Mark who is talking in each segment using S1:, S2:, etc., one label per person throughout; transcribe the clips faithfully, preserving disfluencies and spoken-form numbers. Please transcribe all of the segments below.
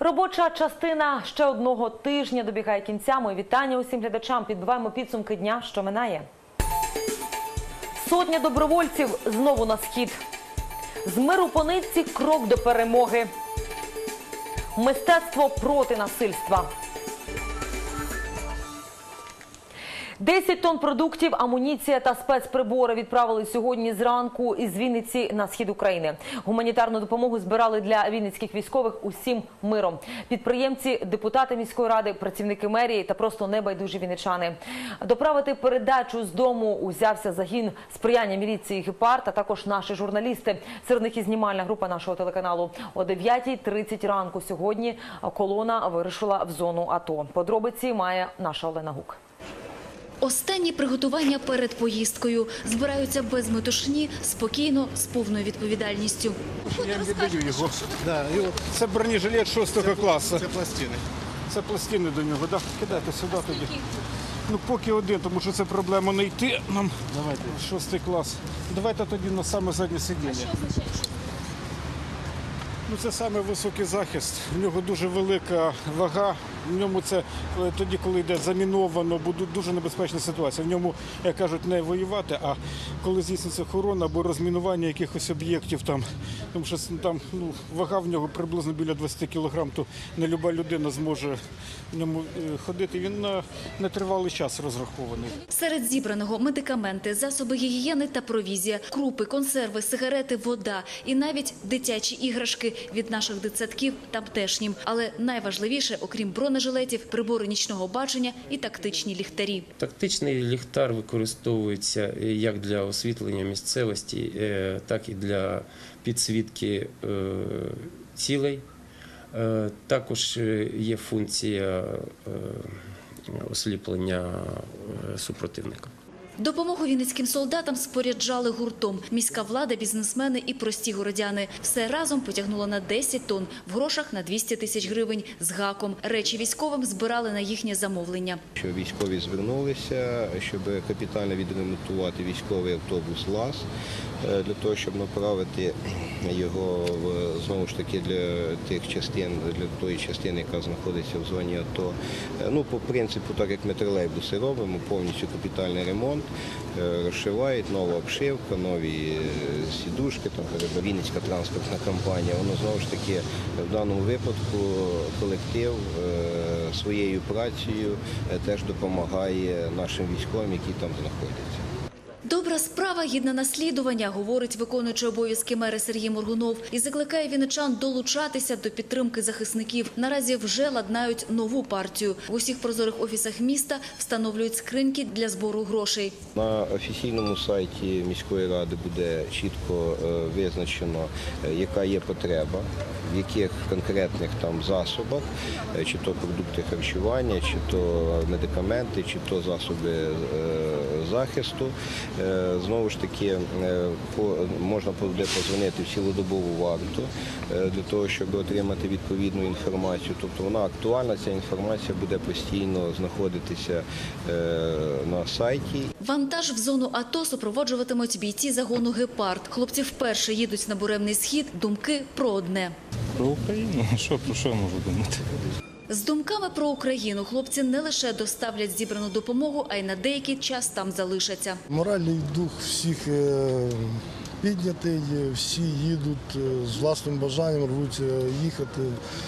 S1: Робоча частина ще одного тижня добігає кінця. Мої вітання усім глядачам. Підбиваємо підсумки дня, що минає. Сотня добровольців знову на схід. З миру по нитці крок до перемоги. Мистецтво проти насильства. десять тонн продуктів, амуніція та спецприбори відправили сьогодні зранку із Вінниці на схід України. Гуманітарну допомогу збирали для вінницьких військових усім миром. Підприємці, депутати міської ради, працівники мерії та просто небайдужі вінничани. Доправити передачу з дому узявся загін сприяння міліції «Гепард», а також наші журналісти. Серед них і знімальна група нашого телеканалу. О дев'ятій тридцять ранку сьогодні колона вирушила в зону АТО. Подробиці має наша Олена Гук.
S2: Останні приготування перед поїздкою. Збираються без метушні, спокійно, з повною відповідальністю.
S3: Я не даю його. Да, і от це бронежилет шостого класу.
S4: Це пластини.
S3: Це пластини до нього. Да? Кидайте сюди тоді. Ну, поки один, тому що це проблема знайти нам. Давайте. Шостий клас. Давайте тоді на саме заднє сидіння.
S2: Що означає?
S3: Ну, це саме високий захист. В нього дуже велика вага. В ньому це тоді, коли йде заміновано, буде дуже небезпечна ситуація. В ньому, як кажуть, не воювати, а коли здійснюється охорона або розмінування якихось об'єктів, там, тому що там ну, вага в нього приблизно біля двадцяти кілограм, то не люба людина зможе в ньому ходити. Він на нетривалий час розрахований.
S2: Серед зібраного медикаменти, засоби гігієни та провізія, крупи, консерви, сигарети, вода і навіть дитячі іграшки від наших дитсадків тамтешнім. Але найважливіше, окрім бронежилетів, прибори нічного бачення і тактичні ліхтарі.
S5: Тактичний ліхтар використовується як для освітлення місцевості, так і для підсвітки цілей. Також є функція осліплення супротивника.
S2: Допомогу вінницьким солдатам споряджали гуртом. Міська влада, бізнесмени і прості городяни. Все разом потягнуло на десять тонн, в грошах на двісті тисяч гривень з гаком. Речі військовим збирали на їхнє замовлення.
S4: Що військові звернулися, щоб капітально відремонтувати військовий автобус ЛАЗ, для того, щоб направити його знову ж таки для тих частин, для тої частини, яка знаходиться в зоні АТО. Ну, по принципу, так як ми тролейбуси робимо, повністю капітальний ремонт, розшивають, нова обшивка, нові сідушки, там Вінницька транспортна компанія. Воно знову ж таки в даному випадку колектив своєю працею теж допомагає нашим військовим, які там знаходяться.
S2: Добра справа гідна наслідування, говорить виконуючий обов'язки мера Сергій Моргунов, і закликає вінничан долучатися до підтримки захисників. Наразі вже ладнають нову партію. В усіх прозорих офісах міста встановлюють скриньки для збору грошей.
S4: На офіційному сайті міської ради буде чітко визначено, яка є потреба, в яких конкретних там засобах, чи то продукти харчування, чи то медикаменти, чи то засоби захисту. Знову ж таки, можна буде подзвонити в цілодобову варту для того, щоб отримати відповідну інформацію. Тобто вона актуальна, ця інформація буде постійно знаходитися на сайті.
S2: Вантаж в зону АТО супроводжуватимуть бійці загону «Гепард». Хлопці вперше їдуть на буремний схід, думки про одне.
S6: Про Україну? Що, про що я можу думати?
S2: З думками про Україну хлопці не лише доставлять зібрану допомогу, а й на деякий час там залишаться.
S7: Моральний дух всіх піднятий, всі їдуть з власним бажанням, рвуться їхати.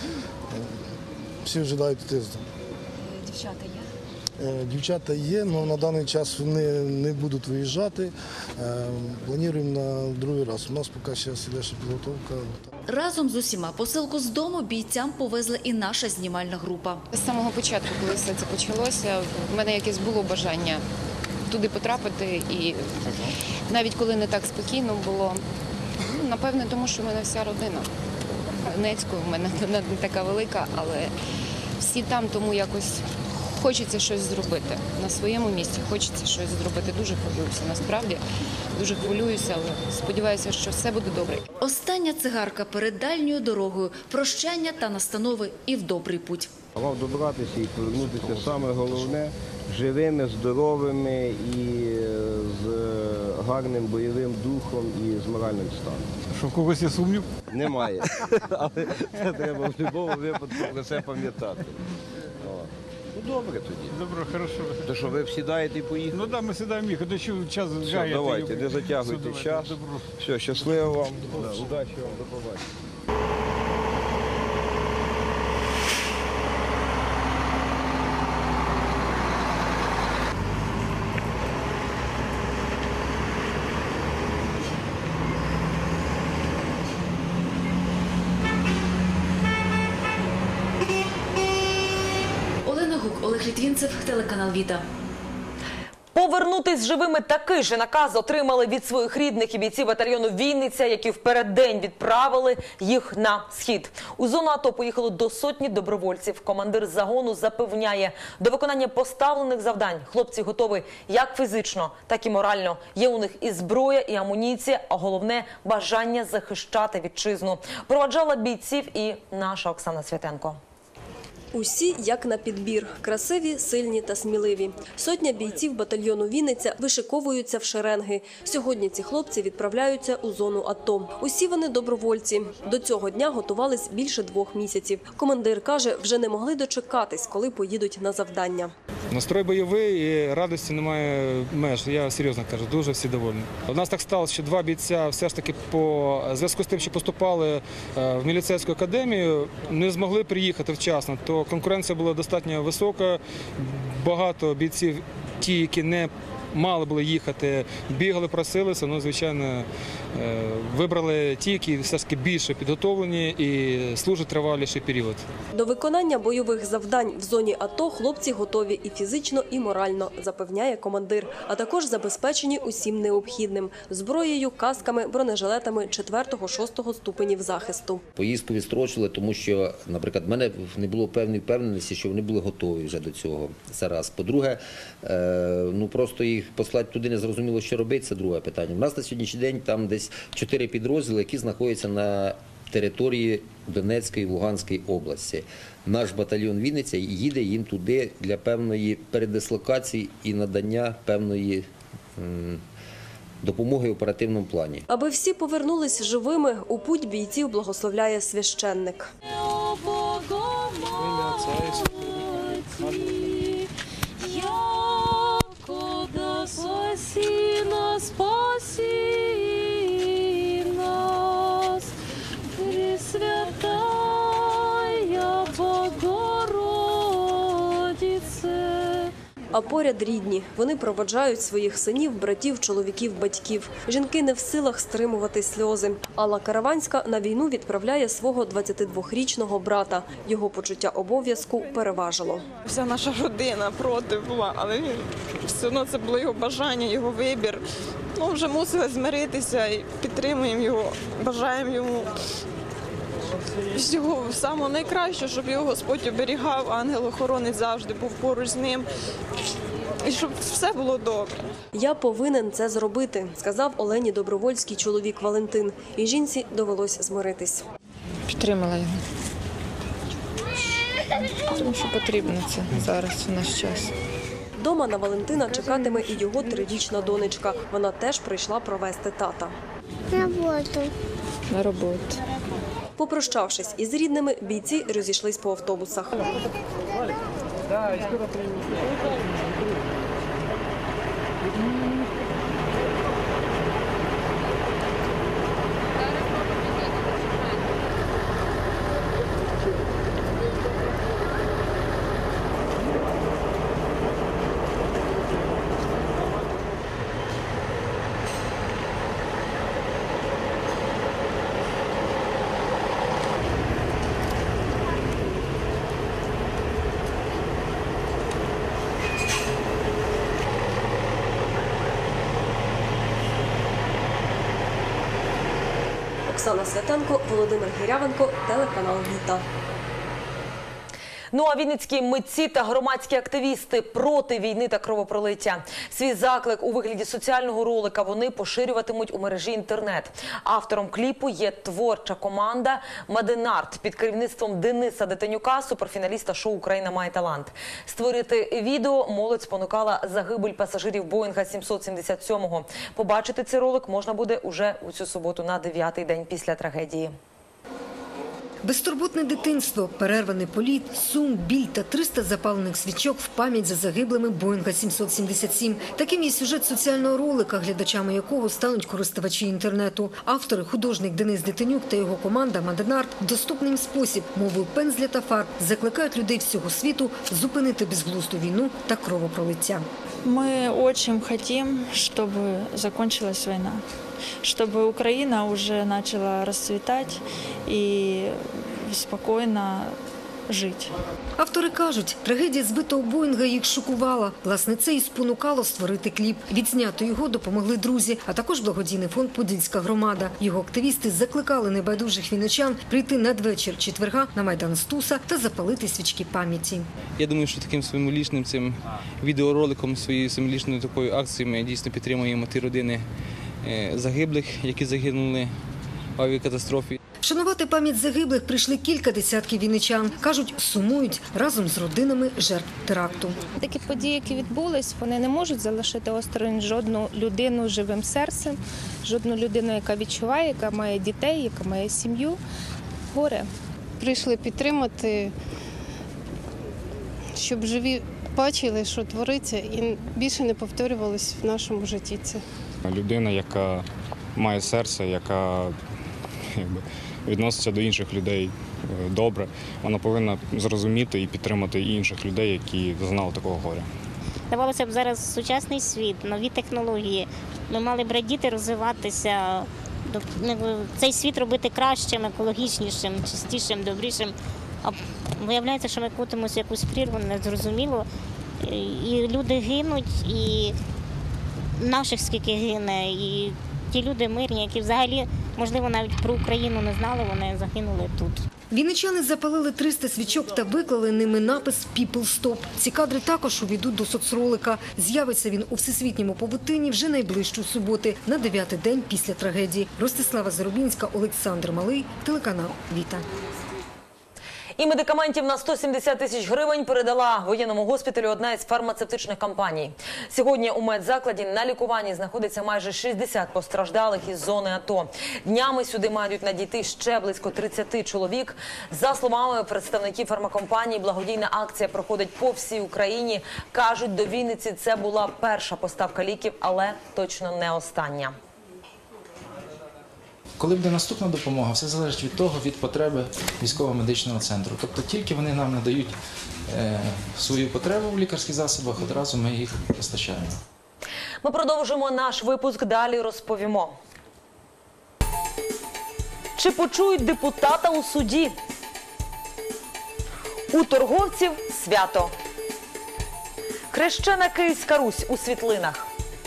S7: Всі ожидають тиждень.
S2: Дівчата є?
S7: Дівчата є, але на даний час вони не будуть виїжджати. Плануємо на другий раз. У нас поки ще іде підготовка.
S2: Разом з усіма посилку з дому бійцям повезла і наша знімальна група.
S8: З самого початку, коли все це почалося, в мене якесь було бажання туди потрапити. І навіть коли не так спокійно було, напевне, тому що в мене вся родина. Донецьку, в мене не така велика, але всі там, тому якось хочеться щось зробити. На своєму місці хочеться щось зробити. Дуже хвилююся, насправді. Дуже хвилююся, але сподіваюся, що все буде добре.
S2: Остання цигарка перед дальньою дорогою, прощання та настанови і в добрий путь.
S4: Мав добратися і повернутися саме головне живими, здоровими і з гарним бойовим духом і з моральним станом.
S3: Що в когось є сумнів?
S4: Немає, але це треба в будь-якому випадку про це пам'ятати. Ну добре тоді.
S3: Добре, хорошо.
S4: То що, ви сідаєте і поїхали?
S3: Ну так, ми сідаємо їх, до чого час
S4: Все,
S3: гаяти.
S4: давайте, не затягуйте
S3: Все,
S4: час.
S3: добре.
S4: Все, щасливо вам, да, удачі вам, до побачення.
S2: Олена Гук, Олег Літвінцев, телеканал Віта.
S1: Повернутись живими такий же наказ отримали від своїх рідних і бійців батальйону «Вінниця», які в переддень відправили їх на схід. У зону АТО поїхало до сотні добровольців. Командир загону запевняє, до виконання поставлених завдань хлопці готові як фізично, так і морально. Є у них і зброя, і амуніція, а головне – бажання захищати вітчизну. Проваджала бійців і наша Оксана Святенко.
S9: Усі як на підбір – красиві, сильні та сміливі. Сотня бійців батальйону «Вінниця» вишиковуються в шеренги. Сьогодні ці хлопці відправляються у зону АТО. Усі вони добровольці. До цього дня готувались більше двох місяців. Командир каже, вже не могли дочекатись, коли поїдуть на завдання.
S6: Настрой бойовий і радості немає меж. Я серйозно кажу, дуже всі довольні. У нас так сталося, що два бійця все ж таки по зв'язку з тим, що поступали в міліцейську академію, не змогли приїхати вчасно. То конкуренція була достатньо висока. Багато бійців, ті, які не мали було їхати, бігали, просилися, ну, звичайно, вибрали ті, які все ж таки більше підготовлені і служать триваліший період.
S9: До виконання бойових завдань в зоні АТО хлопці готові і фізично, і морально, запевняє командир. А також забезпечені усім необхідним – зброєю, касками, бронежилетами четвертого-шостого ступенів захисту.
S10: Поїздку відстрочили, тому що, наприклад, в мене не було певної впевненості, що вони були готові вже до цього. Це раз. По-друге, ну просто їх послати туди не зрозуміло, що робити, це друге питання. У нас на сьогоднішній день там десь чотири підрозділи, які знаходяться на території Донецької і Луганської області. Наш батальйон «Вінниця» їде їм туди для певної передислокації і надання певної м, допомоги в оперативному плані.
S9: Аби всі повернулись живими, у путь бійців благословляє священник.
S11: Спаси нас, спаси нас, Пресвятая Богородице.
S9: А поряд рідні. Вони проводжають своїх синів, братів, чоловіків, батьків. Жінки не в силах стримувати сльози. Алла Караванська на війну відправляє свого двадцятидвохрічного брата. Його почуття обов'язку переважило.
S12: Вся наша родина проти була, але він, все одно це було його бажання, його вибір. Ну, вже мусили змиритися і підтримуємо його, бажаємо йому всього самого найкращого, щоб його Господь оберігав, ангел-охоронець завжди був поруч з ним. І щоб все було добре.
S9: «Я повинен це зробити», – сказав Олені Добровольський чоловік Валентин. І жінці довелось змиритись.
S12: Підтримала його. Тому що потрібно це зараз у наш час.
S9: Дома на Валентина чекатиме і його трирічна донечка. Вона теж прийшла провести тата.
S11: На роботу.
S12: На роботу.
S9: Попрощавшись із рідними, бійці розійшлись по автобусах. Оксана Святенко, Володимир Гірявенко, телеканал Віта.
S1: Ну а вінницькі митці та громадські активісти проти війни та кровопролиття. Свій заклик у вигляді соціального ролика вони поширюватимуть у мережі інтернет. Автором кліпу є творча команда «Мадинарт» під керівництвом Дениса Детенюка, суперфіналіста шоу «Україна має талант». Створити відео молодь спонукала загибель пасажирів Боїнга сімсот сімдесят сьомого. Побачити цей ролик можна буде уже у цю суботу на дев'ятий день після трагедії.
S13: Безтурботне дитинство, перерваний політ, сум, біль та триста запалених свічок в пам'ять за загиблими Боїнга сімсот сімдесят сім. Таким є сюжет соціального ролика, глядачами якого стануть користувачі інтернету. Автори, художник Денис Детенюк та його команда «Мадинарт» в доступний спосіб, мовою пензля та фарб, закликають людей всього світу зупинити безглузду війну та кровопролиття.
S14: Ми дуже хочемо, щоб закінчилась війна. Чтобы Украина уже начала расцветать и спокойно жить.
S13: Автори кажуть, трагедія збитого Боїнга їх шокувала. Власне, це і спонукало створити кліп. Відзняти його допомогли друзі, а також благодійний фонд «Подільська громада». Його активісти закликали небайдужих вінничан прийти надвечір четверга на Майдан Стуса та запалити свічки пам'яті.
S6: Я думаю, що таким символічним цим відеороликом, своєю символічною такою акцією ми дійсно підтримуємо ті родини загиблих, які загинули в авіакатастрофі.
S13: Вшанувати пам'ять загиблих прийшли кілька десятків вінничан. Кажуть, сумують разом з родинами жертв теракту.
S15: Такі події, які відбулись, вони не можуть залишити осторонь жодну людину живим серцем, жодну людину, яка відчуває, яка має дітей, яка має сім'ю. Горе.
S16: Прийшли підтримати, щоб живі бачили, що твориться, і більше не повторювалось в нашому житті це.
S17: Людина, яка має серце, яка якби, відноситься до інших людей добре, вона повинна зрозуміти і підтримати інших людей, які зазнали такого горя.
S18: Здавалося б, зараз сучасний світ, нові технології. Ми мали б радіти, розвиватися, цей світ робити кращим, екологічнішим, чистішим, добрішим. А виявляється, що ми котимося в якусь прірву, незрозуміло. І люди гинуть, і наших скільки гине, і ті люди мирні, які взагалі, можливо, навіть про Україну не знали, вони загинули тут.
S13: Вінничани запалили триста свічок та виклали ними напис «People Stop». Ці кадри також увійдуть до соцролика. З'явиться він у всесвітньому павутині вже найближчої суботи, на дев'ятий день після трагедії. Ростислава Зарубінська, Олександр Малий, телеканал «Віта».
S1: І медикаментів на сто сімдесят тисяч гривень передала воєнному госпіталю одна із фармацевтичних компаній. Сьогодні у медзакладі на лікуванні знаходиться майже шістдесят постраждалих із зони АТО. Днями сюди мають надійти ще близько тридцяти чоловік. За словами представників фармакомпанії, благодійна акція проходить по всій Україні. Кажуть, до Вінниці це була перша поставка ліків, але точно не остання.
S19: Коли буде наступна допомога, все залежить від того, від потреби військово-медичного центру. Тобто тільки вони нам надають е, свою потребу в лікарських засобах, одразу ми їх постачаємо.
S1: Ми продовжимо наш випуск, далі розповімо. Чи почують депутата у суді? У торговців свято. Хрещена Київська Русь у світлинах.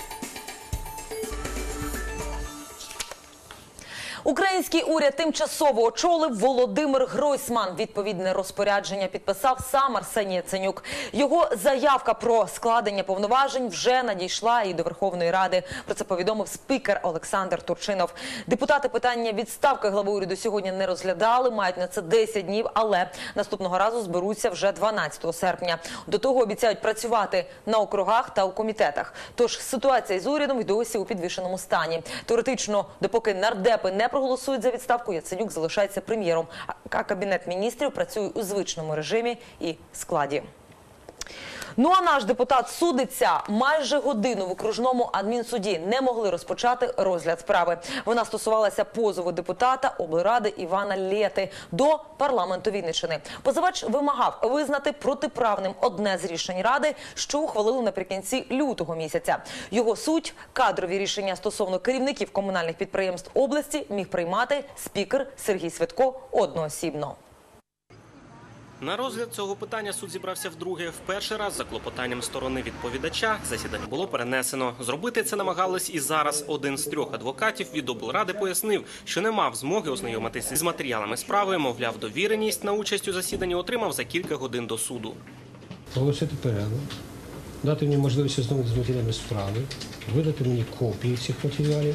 S1: Український уряд тимчасово очолив Володимир Гройсман. Відповідне розпорядження підписав сам Арсеній Яценюк. Його заявка про складення повноважень вже надійшла і до Верховної Ради. Про це повідомив спікер Олександр Турчинов. Депутати питання відставки глави уряду сьогодні не розглядали, мають на це десять днів, але наступного разу зберуться вже дванадцятого серпня. До того обіцяють працювати на округах та у комітетах. Тож ситуація з урядом й досі у підвішеному стані. Теоретично, допоки нардепи не проголосують за відставку, Яценюк залишається прем'єром, а Кабінет міністрів працює у звичному режимі і складі. Ну а наш депутат судиться. Майже годину в окружному адмінсуді не могли розпочати розгляд справи. Вона стосувалася позову депутата облради Івана Лєти до парламенту Вінниччини. Позивач вимагав визнати протиправним одне з рішень Ради, що ухвалили наприкінці лютого місяця. Його суть – кадрові рішення стосовно керівників комунальних підприємств області міг приймати спікер Сергій Свитко одноосібно.
S20: На розгляд цього питання суд зібрався вдруге. В перший раз за клопотанням сторони відповідача засідання було перенесено. Зробити це намагались і зараз. Один з трьох адвокатів від облради пояснив, що не мав змоги ознайомитися з матеріалами справи, мовляв, довіреність на участь у засіданні отримав за кілька годин до суду.
S21: Оголосити перерву, дати мені можливість ознайомитися з матеріалами справи, видати мені копії цих матеріалів,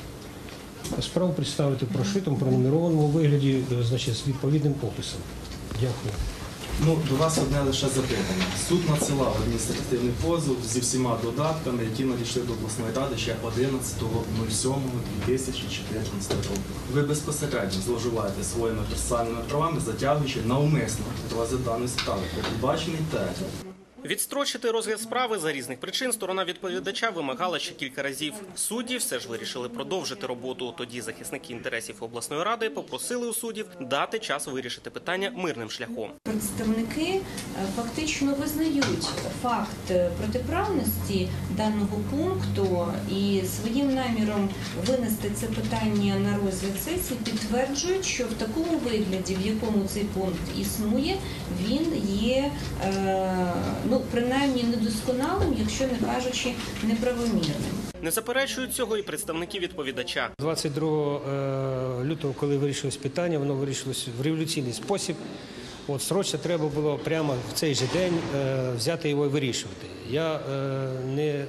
S21: справу представити в прошитому, пронумерованому вигляді, значить, з відповідним описом. Дякую.
S22: Ну, до вас одне лише запитання. Суд надсилав адміністративний позов зі всіма додатками, які надійшли до обласної ради ще одинадцятого сьомого дві тисячі чотирнадцятого року. Ви безпосередньо зловживаєте своїми процесуальними правами, затягуючи навмисно розгляд даної справи, передбачений термін.
S20: Відстрочити розгляд справи за різних причин сторона відповідача вимагала ще кілька разів. Судді все ж вирішили продовжити роботу. Тоді захисники інтересів обласної ради попросили у суддів дати час вирішити питання мирним шляхом.
S23: Представники фактично визнають факт протиправності даного пункту і своїм наміром винести це питання на розгляд сесії підтверджують, що в такому вигляді, в якому цей пункт існує, він є е, ну, принаймні недосконалим, якщо не кажучи, неправомірним.
S20: Не заперечують цього і представники відповідача.
S21: двадцять другого лютого, коли вирішилось питання, воно вирішилось в революційний спосіб. От срочно треба було прямо в цей же день е, взяти його і вирішувати. Я е, не, е,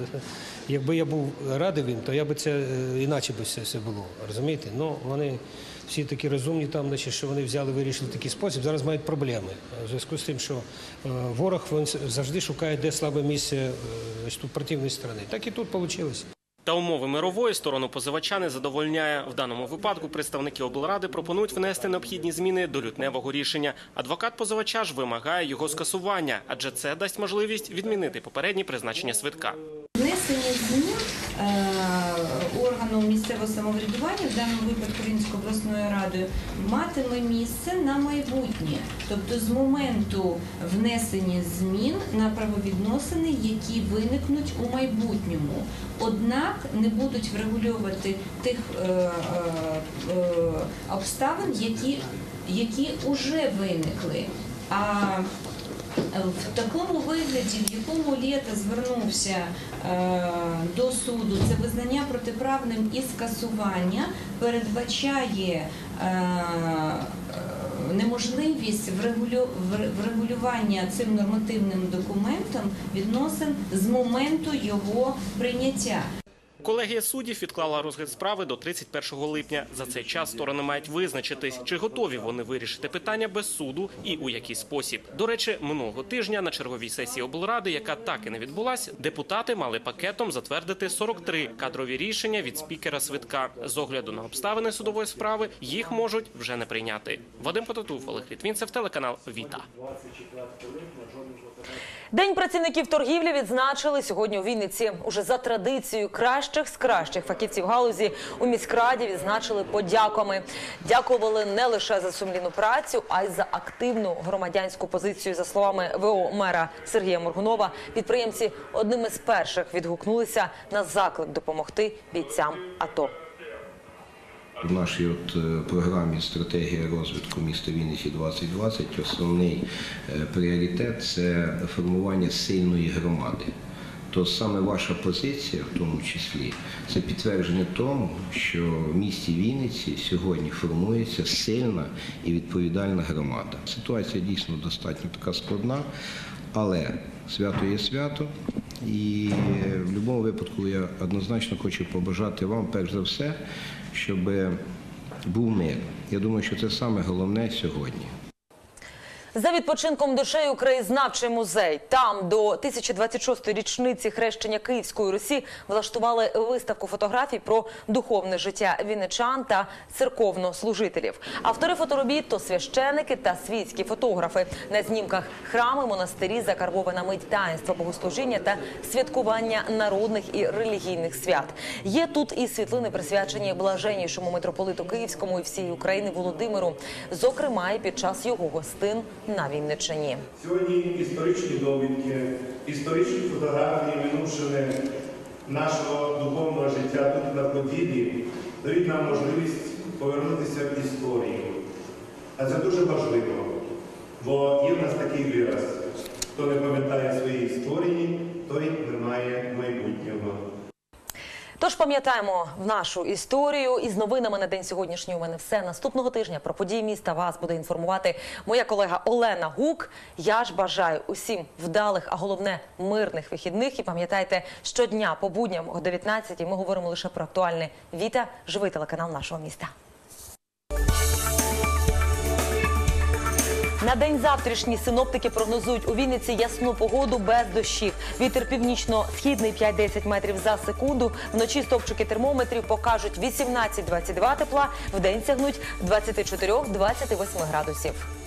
S21: якби я був радий їм, то я би це е, іначе би все, все було, розумієте? Ну, вони всі такі розумні там, значить, що вони взяли, вирішили такий спосіб, зараз мають проблеми. У зв'язку з тим, що е, ворог він завжди шукає, де слабе місце е, тут противної сторони. Так і тут вийшло.
S20: Та умови мирової сторону позивача не задовольняє. В даному випадку представники облради пропонують внести необхідні зміни до лютневого рішення. Адвокат позивача ж вимагає його скасування, адже це дасть можливість відмінити попереднє призначення свитка.
S23: Внесення змін е, органу місцевого самоврядування, в даному випадку Вінницькою обласною радою, матиме місце на майбутнє. Тобто з моменту внесення змін на правовідносини, які виникнуть у майбутньому. Однак не будуть врегульовувати тих е, е, е, обставин, які, які вже виникли. А в такому вигляді, в якому Лєта звернувся е, до суду, це визнання протиправним і скасування, передбачає е, неможливість врегулю, врегулювання цим нормативним документом відносин з моменту його прийняття.
S20: Колегія суддів відклала розгляд справи до тридцять першого липня. За цей час сторони мають визначитись, чи готові вони вирішити питання без суду і у який спосіб. До речі, минулого тижня на черговій сесії облради, яка так і не відбулась, депутати мали пакетом затвердити сорок три кадрові рішення від спікера Свитка. З огляду на обставини судової справи їх можуть вже не прийняти. Вадим Потатув, Олег Літвінцев, телеканал Віта.
S1: День працівників торгівлі відзначили сьогодні у Вінниці. Уже за традицією кращих з кращих фахівців галузі у міськраді відзначили подяками. Дякували не лише за сумлінну працю, а й за активну громадянську позицію. За словами ВО мера Сергія Моргунова, підприємці одними з перших відгукнулися на заклик допомогти бійцям АТО.
S4: В нашій от програмі «Стратегія розвитку міста Вінниці двадцять двадцять» основний пріоритет – це формування сильної громади. То саме ваша позиція, в тому числі, це підтвердження тому, що в місті Вінниці сьогодні формується сильна і відповідальна громада. Ситуація дійсно достатньо така складна, але свято є свято. І в будь-якому випадку я однозначно хочу побажати вам, перш за все, щоб був мир. Я думаю, що це саме головне сьогодні.
S1: За відпочинком душею краєзнавчий музей. Там до тисяча двадцять шостої річниці хрещення Київської Русі влаштували виставку фотографій про духовне життя вінничан та церковнослужителів. Автори фоторобіт – то священики та світські фотографи. На знімках храми, монастирі, закарбована мить таїнства богослужіння та святкування народних і релігійних свят. Є тут і світлини, присвячені блаженнішому митрополиту Київському і всієї України Володимиру, зокрема і під час його гостин на Вінниччині.
S24: Сьогодні історичні довідки, історичні фотографії минувшини нашого духовного життя тут на Поділлі дають нам можливість повернутися в історію. А це дуже важливо. Бо є в нас такий вираз: хто не пам'ятає свої історії, той не має майбутнього.
S1: Тож пам'ятаємо нашу історію. Із новинами на день сьогоднішній у мене все. Наступного тижня про події міста вас буде інформувати моя колега Олена Гук. Я ж бажаю усім вдалих, а головне мирних вихідних. І пам'ятайте, щодня по будням о дев'ятнадцятій ми говоримо лише про актуальне. Віта, живий телеканал нашого міста. На день завтрашній синоптики прогнозують у Вінниці ясну погоду без дощів. Вітер північно-східний п'ять-десять метрів за секунду. Вночі стовпчики термометрів покажуть вісімнадцять-двадцять два тепла, вдень сягнуть двадцять чотири - двадцять вісім градусів.